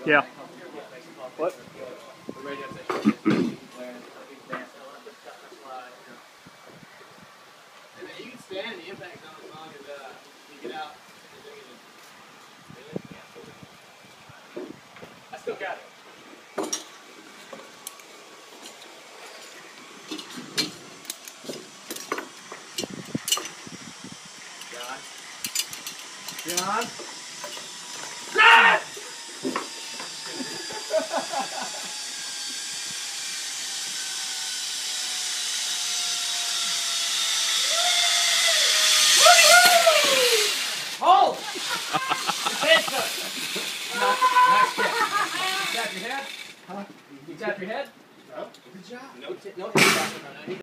Yeah. What? The radio station. And then you can stand the impact zone as long as you get out. I still got it. John? John! Hold! Your head's good. Nice kick. You tap your head? Huh? You tap your head? No. Good job. No hip tap.